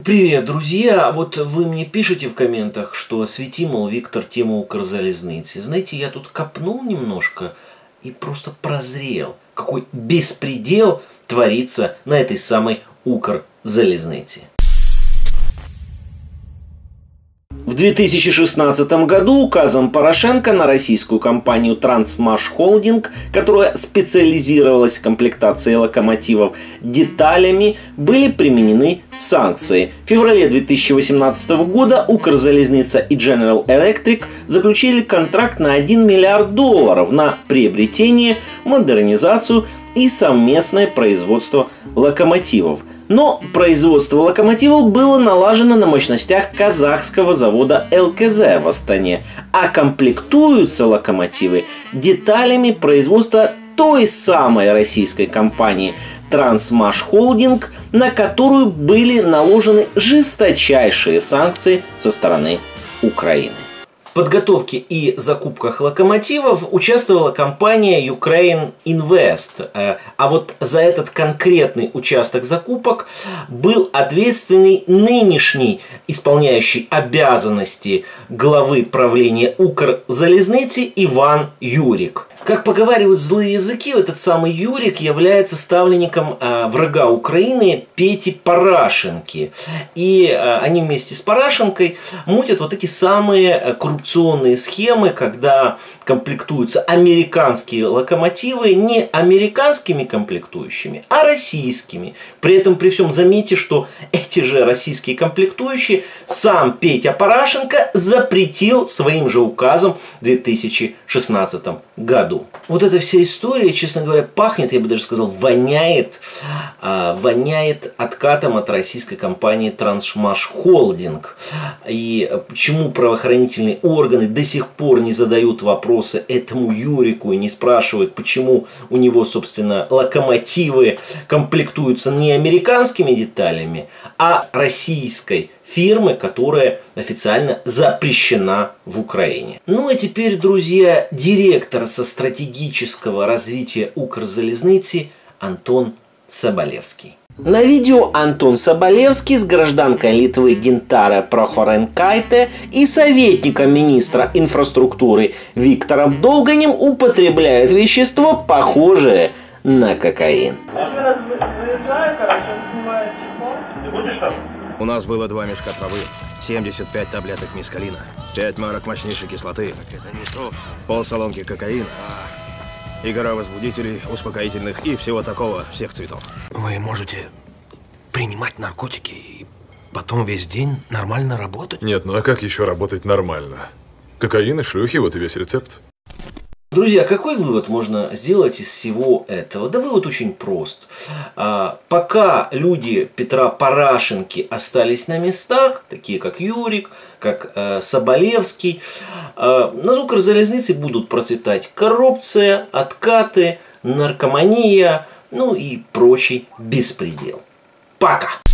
Привет, друзья! Вот вы мне пишете в комментах, что освети, мол, Виктор, тему Укрзалізниці. Знаете, я тут копнул немножко и просто прозрел, какой беспредел творится на этой самой Укрзалізниці. В 2016 году указом Порошенко на российскую компанию Трансмаш Холдинг, которая специализировалась в комплектации локомотивов деталями, были применены санкции. В феврале 2018 года Укрзалізниця и General Electric заключили контракт на $1 миллиард на приобретение, модернизацию и совместное производство локомотивов. Но производство локомотивов было налажено на мощностях казахского завода ЛКЗ в Астане, а комплектуются локомотивы деталями производства той самой российской компании Трансмаш Холдинг, на которую были наложены жесточайшие санкции со стороны Украины. В подготовке и закупках локомотивов участвовала компания Ukraine Invest. А вот за этот конкретный участок закупок был ответственный нынешний исполняющий обязанности главы правления Укрзалізниці Иван Юрик. Как поговаривают злые языки, этот самый Юрик является ставленником врага Украины Пети Порошенки. И они вместе с Порошенкой мутят вот эти самые коррупционные схемы, когда комплектуются американские локомотивы не американскими комплектующими, а российскими. При этом, при всем, заметьте, что эти же российские комплектующие сам Петя Порошенко запретил своим же указом в 2016 году. Вот эта вся история, честно говоря, пахнет, я бы даже сказал, воняет откатом от российской компании Трансмаш Холдинг. И почему правоохранительные органы до сих пор не задают вопросы этому Юрику и не спрашивают, почему у него, собственно, локомотивы комплектуются не американскими деталями, а российской фирмы, которая официально запрещена в Украине. Ну а теперь, друзья, директор со стратегического развития Укрзалізниці Антон Соболевский. На видео Антон Соболевский с гражданкой Литвы Гинтаре Прохоренкайте и советником министра инфраструктуры Виктором Довганем употребляют вещество, похожее на кокаин. У нас было 2 мешка травы, 75 таблеток мискалина, 5 марок мощнейшей кислоты, полсалонки кокаина и гора возбудителей, успокоительных и всего такого, всех цветов. Вы можете принимать наркотики и потом весь день нормально работать? Нет, ну а как еще работать нормально? Кокаин и шлюхи, вот и весь рецепт. Друзья, какой вывод можно сделать из всего этого? Да вывод очень прост. Пока люди Петра Порошенки остались на местах, такие как Юрик, как Соболевский, на Укрзалізниці будут процветать коррупция, откаты, наркомания, ну и прочий беспредел. Пока!